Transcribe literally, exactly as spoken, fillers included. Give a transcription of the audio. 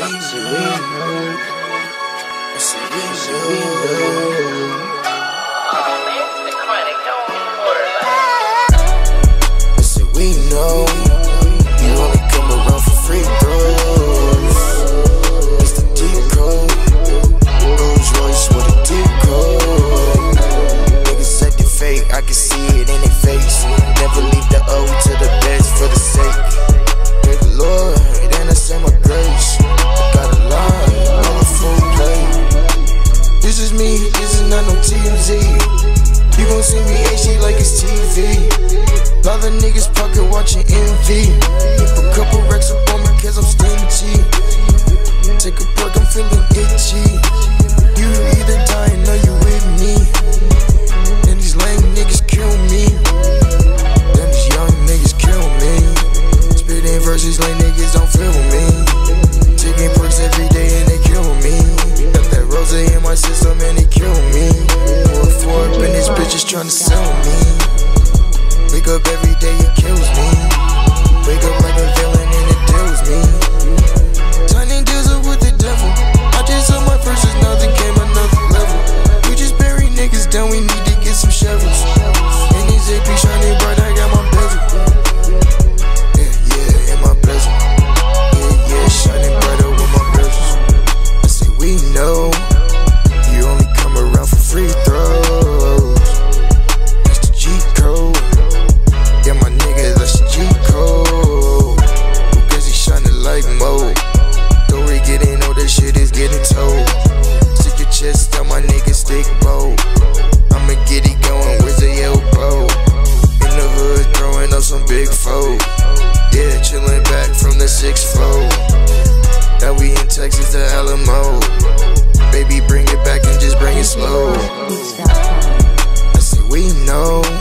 Trying to sell me. Wake up every day, it kills me. Wake up like a villain and it deals me. Signing deals up with the devil. I just sold my purses, now they came another level. We just bury niggas down, we need to get some shovels. And these A P shining bright, I got my bezel. Yeah, yeah, and my bezel. Yeah, yeah, shining brighter with my bezels. I say we know you only come around for free throws. Six-fold. Now we in Texas, the Alamo. Baby, bring it back and just bring it slow. I say we know